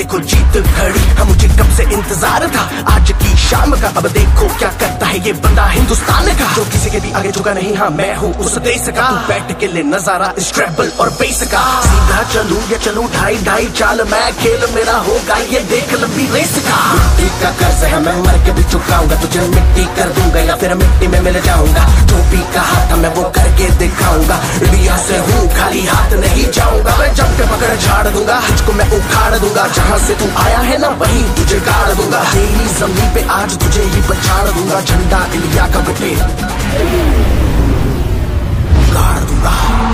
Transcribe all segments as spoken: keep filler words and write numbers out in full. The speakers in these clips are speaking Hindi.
देखो जीत घड़ी, हम मुझे कब से इंतजार था आज की शाम का। अब देखो क्या करता है ये बंदा हिंदुस्तान का, जो किसी के भी आगे झुका नहीं। हाँ मैं हूँ उस देश का, बैठ के ले नजारा स्ट्रेबल और बेस का। सीधा चलूं या चलूं ढाई ढाई चाल, मैं खेल मेरा होगा ये देख लंबी रेस का। मिट्टी का कर्ज है मैं मर के भी चुकाऊंगा, तुझे मिट्टी कर दूंगा या फिर मिट्टी में मिल जाऊंगा। जो भी कहा था मैं वो करके दिखाऊंगा, इंडिया से हूँ खाली हाथ नहीं जाऊंगा। मैं जब के पकड़ झाड़ दूंगा, तुझको मैं उखाड़ दूंगा। जहाँ से तू आया है ना वहीं तुझे गाड़ दूंगा। तेरी जमीन पे आज तुझे ही पछाड़ दूंगा, झंडा इंडिया का बटे गाड़ दूंगा।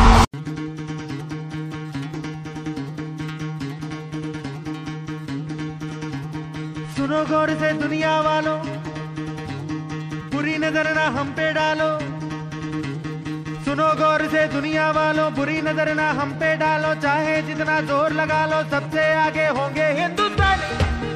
सुनो गौर से दुनिया वालों, बुरी नजर ना हम पे डालो। सुनो गौर से दुनिया वालों, बुरी नजर ना हम पे डालो। चाहे जितना जोर लगा लो, सबसे आगे होंगे हिंदुस्तानी।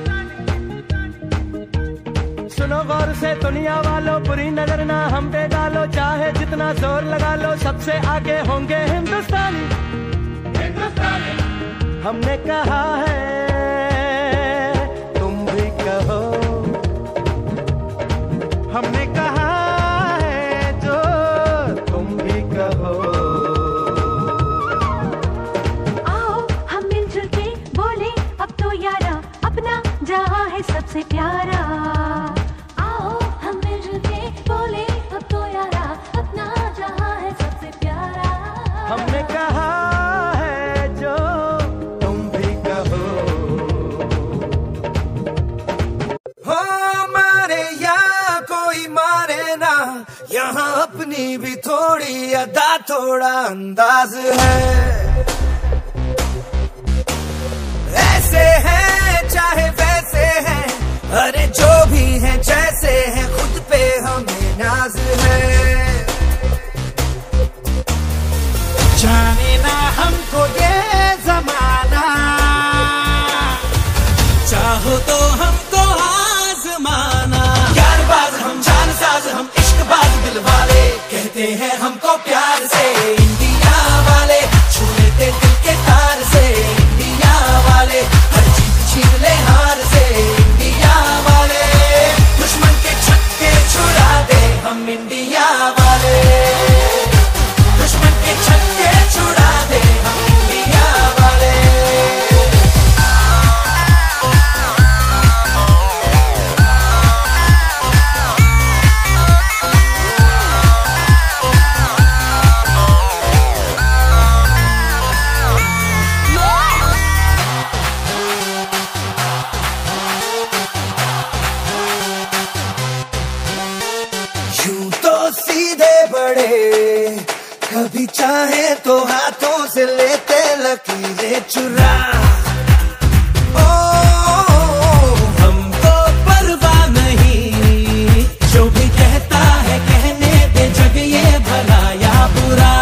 सुनो गौर से दुनिया वालों, बुरी नजर ना हम पे डालो। चाहे जितना जोर लगा लो, सबसे आगे होंगे हिंदुस्तानी। हिंदुस्तानी हमने कहा है, तुम भी कहो। हमने कहा है जो तुम भी कहो। आओ हम मिलजुल के बोले अब तो यारा, अपना जहां है सबसे प्यारा। आओ हम मिलजुल के बोले अब तो यारा, अपना जहां है सबसे प्यारा। हमने कहा है जो तुम भी कहो। हो मारे या कोई मारे ना, यहाँ अपनी भी थोड़ी अदा थोड़ा अंदाज है। ऐसे हैं चाहे वैसे हैं, अरे जो भी हैं जैसे हैं, खुद पे हमें नाज है। जाने ना हमको ये जमाना, चाहो तो हमको आजमाना। यार बाज हम जान साज, हम इश्क बाज दिल वाले, कहते हैं हमको प्यार से इंडिया वाले। छू लेते दिल के तार से इंडिया वाले, हर जीत छीन ले हार से इंडिया वाले। दुश्मन के छक्के छुड़ा दे हम इंडिया वाले, दुश्मन के छक्के छुड़ा दे हम इंडिया वाले। यूं तो सीधे बड़े, कभी चाहे तो हाथों से लेते लकीरें चुरा। ओ हमको परवाह नहीं, जो भी कहता है कहने दे, जग ये भला या बुरा।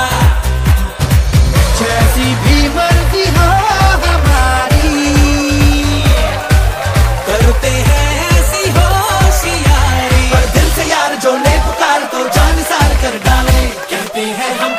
जैसी भी मर्जी हो हमारी, करते हैं ऐसी होशियारी। पर दिल से यार जो ले पुकार तो जान सार कर डाले, कहते हैं हम